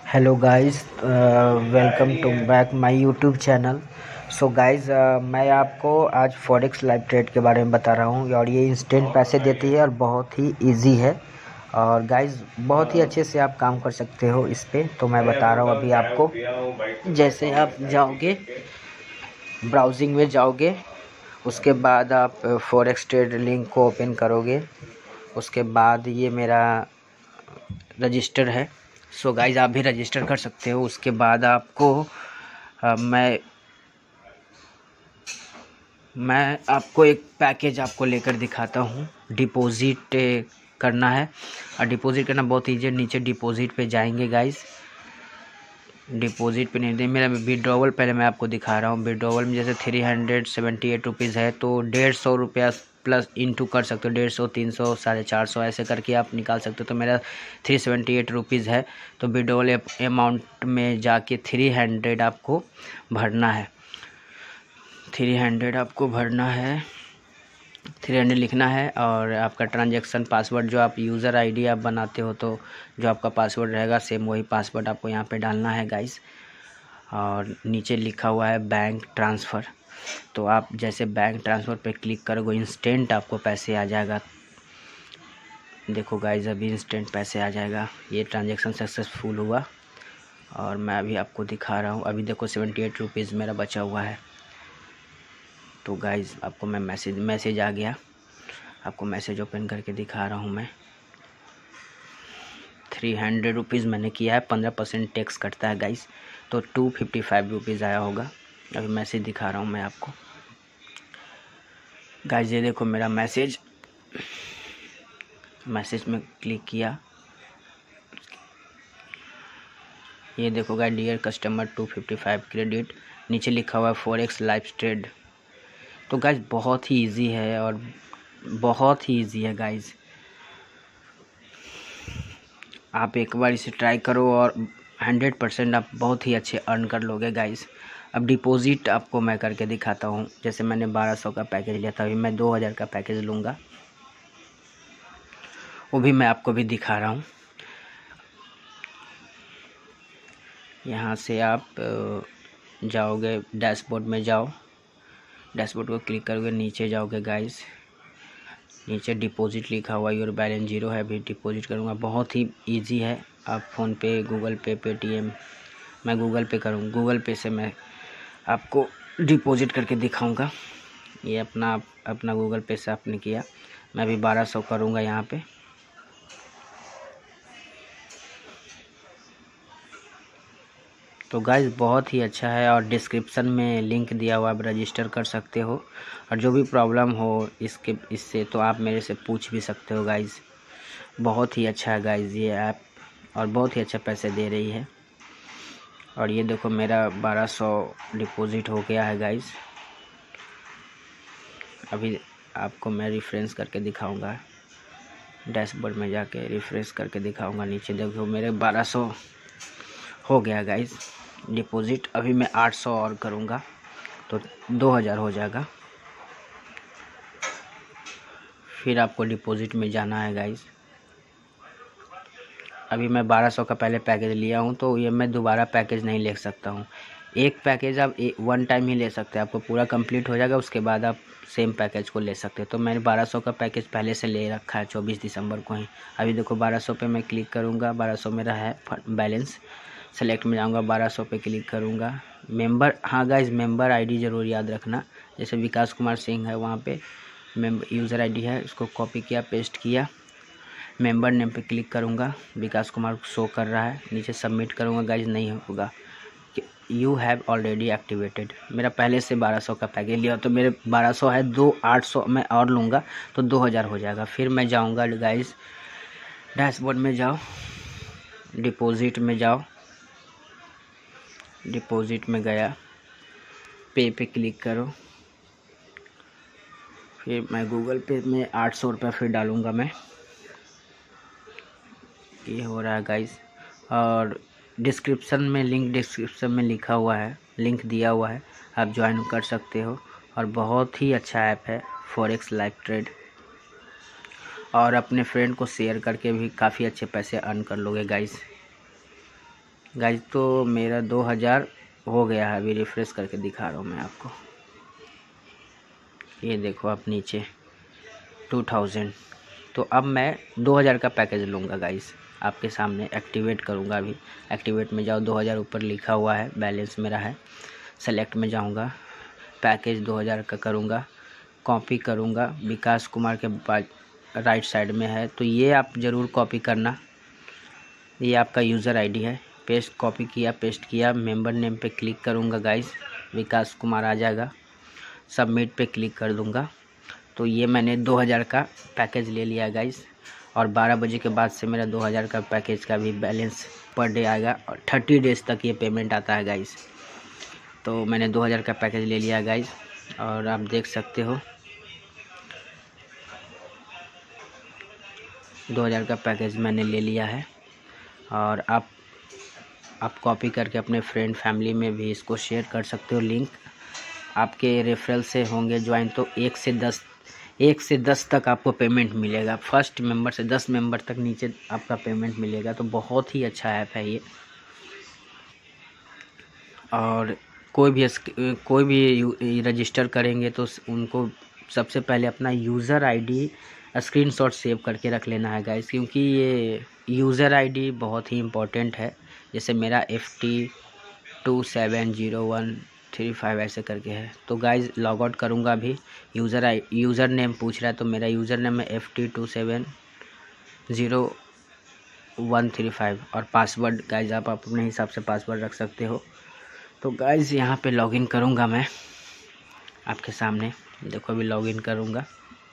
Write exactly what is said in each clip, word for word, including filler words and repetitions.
Hello guys, welcome to back my YouTube channel. So guys, मैं आपको आज forex live trade के बारे में बता रहा हूँ और ये इंस्टेंट पैसे देती है और बहुत ही इजी है। और गाइस, बहुत ही अच्छे से आप काम कर सकते हो इस पे। तो मैं बता रहा हूँ अभी आपको। जैसे आप जाओगे, ब्राउजिंग में जाओगे, उसके बाद आप फॉरेक्स ट्रेड लिंक को ओपन करोगे। उसके बाद ये मेरा रजिस्टर है। सो गाइज, आप भी रजिस्टर कर सकते हो। उसके बाद आपको आ, मैं मैं आपको एक पैकेज आपको लेकर दिखाता हूँ। डिपॉजिट करना है और डिपॉजिट करना बहुत ईजी है। नीचे डिपॉजिट पे जाएंगे गाइज। डिपॉजिट पे नहीं दे मेरा विड्रॉवल पहले मैं आपको दिखा रहा हूँ। विड्रॉवल में जैसे three hundred seventy eight rupees है तो डेढ़ सौ रुपया प्लस इनटू कर सकते हो। डेढ़ सौ, तीन सौ, साढ़े चार सौ ऐसे करके आप निकाल सकते हो। तो मेरा थ्री सेवेंटी एट रुपीज़ है तो विड्रॉवल अमाउंट में जाके थ्री हंड्रेड आपको भरना है। थ्री हंड्रेड आपको भरना है, थ्री हंड्रेड लिखना है। और आपका ट्रांजैक्शन पासवर्ड जो आप यूज़र आईडी आप बनाते हो तो जो आपका पासवर्ड रहेगा सेम वही पासवर्ड आपको यहाँ पे डालना है गाइस। और नीचे लिखा हुआ है बैंक ट्रांसफ़र। तो आप जैसे बैंक ट्रांसफ़र पे क्लिक करोगे इंस्टेंट आपको पैसे आ जाएगा। देखो गाइस, अभी इंस्टेंट पैसे आ जाएगा। ये ट्रांजैक्शन सक्सेसफुल हुआ और मैं अभी आपको दिखा रहा हूँ। अभी देखो सेवेंटी एट रुपीज़ मेरा बचा हुआ है। तो गाइस, आपको मैं मैसेज मैसेज आ गया। आपको मैसेज ओपन करके दिखा रहा हूँ मैं। थ्री हंड्रेड रुपीज़ मैंने किया है, पंद्रह परसेंट टैक्स कटता है गाइस। तो टू फिफ्टी फाइव रुपीज़ आया होगा। अभी मैसेज दिखा रहा हूँ मैं आपको गाइस। ये देखो मेरा मैसेज। मैसेज में क्लिक किया, ये देखो guys, dear customer two fifty five credit. नीचे लिखा हुआ है फॉरेक्स लाइव ट्रेड। तो गाइस, बहुत ही इजी है और बहुत ही इजी है गाइस। आप एक बार इसे ट्राई करो और हंड्रेड परसेंट आप बहुत ही अच्छे अर्न कर लोगे गाइस। अब डिपॉजिट आपको मैं करके दिखाता हूँ। जैसे मैंने बारह सौ का पैकेज लिया था, अभी मैं दो हज़ार का पैकेज लूँगा, वो भी मैं आपको भी दिखा रहा हूँ। यहाँ से आप जाओगे, डैशबोर्ड में जाओ, डैशबोर्ड को क्लिक करोगे, नीचे जाओगे गाइस। नीचे डिपॉजिट लिखा हुआ, योर बैलेंस जीरो है, अभी डिपॉजिट करूँगा। बहुत ही इजी है। आप फ़ोन पे, गूगल पे, पेटीएम, मैं गूगल पे करूँ, गूगल पे से मैं आपको डिपॉजिट करके दिखाऊंगा। ये अपना अपना गूगल पे से आपने किया। मैं अभी बारह सौ करूँगा यहाँ पे। तो गाइस, बहुत ही अच्छा है और डिस्क्रिप्शन में लिंक दिया हुआ, आप रजिस्टर कर सकते हो। और जो भी प्रॉब्लम हो इसके इससे तो आप मेरे से पूछ भी सकते हो गाइस। बहुत ही अच्छा है गाइस ये ऐप और बहुत ही अच्छा पैसे दे रही है। और ये देखो मेरा बारह सौ डिपॉजिट हो गया है गाइस। अभी आपको मैं रिफ्रेश करके दिखाऊंगा, डैशबोर्ड में जाके रिफ्रेश करके दिखाऊंगा। नीचे देखो मेरे बारह सौ हो गया गाइस डिपॉजिट। अभी मैं आठ सौ और करूंगा तो दो हज़ार हो जाएगा। फिर आपको डिपॉजिट में जाना है गाइस। अभी मैं बारह सौ का पहले पैकेज लिया हूं तो ये मैं दोबारा पैकेज नहीं ले सकता हूं। एक पैकेज आप वन टाइम ही ले सकते हैं, आपको पूरा कंप्लीट हो जाएगा, उसके बाद आप सेम पैकेज को ले सकते हैं। तो मैंने बारह सौ का पैकेज पहले से ले रखा है चौबीस दिसंबर को ही। अभी देखो बारह सौ पे मैं क्लिक करूँगा, बारह सौ मेरा है बैलेंस। सेलेक्ट में जाऊँगा, बारह सौ पे क्लिक करूँगा। मेंबर, हाँ गाइज, मेंबर आईडी ज़रूर याद रखना। जैसे विकास कुमार सिंह है, वहाँ पे मेंबर यूज़र आईडी है, उसको कॉपी किया, पेस्ट किया। मेंबर नेम पे क्लिक करूँगा, विकास कुमार शो कर रहा है। नीचे सबमिट करूँगा गाइज, नहीं होगा। You have already activated. मेरा पहले से बारह सौ का पैकेज लिया तो मेरे बारह सौ है, दो आठ सौ मैं और लूँगा तो दो हज़ार हो जाएगा। फिर मैं जाऊँगा गाइज, डैशबोर्ड में जाओ, डिपॉजिट में जाओ। डिपॉजिट में गया, पे पे क्लिक करो। फिर मैं गूगल पे में आठ सौ रुपये फिर डालूँगा मैं। ये हो रहा है गाइस। और डिस्क्रिप्शन में लिंक डिस्क्रिप्शन में लिखा हुआ है, लिंक दिया हुआ है, आप ज्वाइन कर सकते हो। और बहुत ही अच्छा ऐप है फॉरेक्स लाइव ट्रेड। और अपने फ्रेंड को शेयर करके भी काफ़ी अच्छे पैसे अर्न कर लोगे गाइस। गाइस तो मेरा दो हज़ार हो गया है, अभी रिफ्रेश करके दिखा रहा हूँ मैं आपको। ये देखो आप नीचे टू थाउजेंड। तो अब मैं दो हज़ार का पैकेज लूँगा गाइस, आपके सामने एक्टिवेट करूँगा। अभी एक्टिवेट में जाओ, दो हज़ार ऊपर लिखा हुआ है, बैलेंस मेरा है। सेलेक्ट में जाऊँगा, पैकेज दो हज़ार का करूँगा, कॉपी करूँगा। विकास कुमार के बाद राइट साइड में है, तो ये आप ज़रूर कॉपी करना। ये आपका यूज़र आईडी है। पेस्ट, कॉपी किया, पेस्ट किया। मेंबर नेम पे क्लिक करूँगा गाइस, विकास कुमार आ जाएगा। सबमिट पे क्लिक कर दूँगा। तो ये मैंने दो हज़ार का पैकेज ले लिया गाइस, और बारह बजे के बाद से मेरा दो हज़ार का पैकेज का भी बैलेंस पर डे आएगा, और तीस डेज़ तक ये पेमेंट आता है गाइस। तो मैंने दो हज़ार का पैकेज ले लिया गाइस, और आप देख सकते हो दो हज़ार का पैकेज मैंने ले लिया है। और आप आप कॉपी करके अपने फ्रेंड फैमिली में भी इसको शेयर कर सकते हो। लिंक आपके रेफरल से होंगे ज्वाइन, तो एक से दस एक से दस तक आपको पेमेंट मिलेगा। फर्स्ट मेंबर से दस मेंबर तक नीचे आपका पेमेंट मिलेगा। तो बहुत ही अच्छा ऐप है ये। और कोई भी कोई भी रजिस्टर करेंगे तो उनको सबसे पहले अपना यूज़र आईडी स्क्रीनशॉट सेव करके रख लेना है गाइस, क्योंकि ये यूज़र आईडी बहुत ही इम्पोर्टेंट है। जैसे मेरा F T two seven zero one three five ऐसे करके है। तो गाइस लॉग आउट करूँगा अभी। यूज़र आई यूज़र नेम पूछ रहा है, तो मेरा यूज़र नेम है F T two seven zero one three five. और पासवर्ड गाइस आप अपने हिसाब से पासवर्ड रख सकते हो। तो गाइस यहाँ पे लॉगिन करूँगा मैं आपके सामने। देखो अभी लॉगिन करूँगा,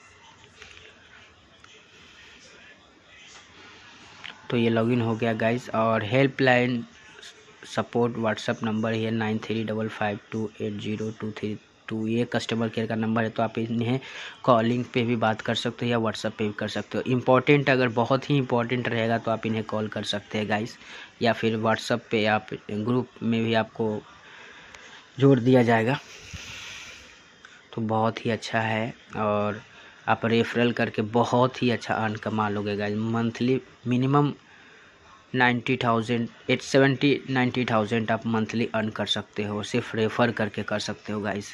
तो ये लॉगिन हो गया गाइस। और हेल्पलाइन सपोर्ट व्हाट्सअप नंबर है nine three double five two eight zero two three two. ये कस्टमर केयर का नंबर है, तो आप इन्हें कॉलिंग पे भी बात कर सकते हो या व्हाट्सअप पे भी कर सकते हो। इम्पॉर्टेंट, अगर बहुत ही इम्पॉर्टेंट रहेगा तो आप इन्हें कॉल कर सकते हैं गाइस, या फिर व्हाट्सअप पे आप ग्रुप में भी आपको जोड़ दिया जाएगा। तो बहुत ही अच्छा है, और आप रेफरल करके बहुत ही अच्छा अर्न कमा लोगे guys. Monthly minimum ninety thousand eight seventy ninety thousand आप मंथली अर्न कर सकते हो, सिर्फ रेफ़र करके कर सकते हो गाइस।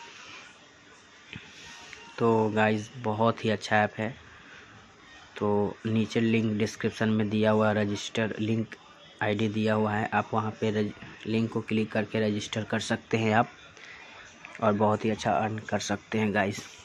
तो गाइस बहुत ही अच्छा ऐप है। तो नीचे लिंक डिस्क्रिप्शन में दिया हुआ रजिस्टर लिंक आईडी दिया हुआ है, आप वहां पे लिंक को क्लिक करके रजिस्टर कर सकते हैं आप, और बहुत ही अच्छा अर्न कर सकते हैं गाइस।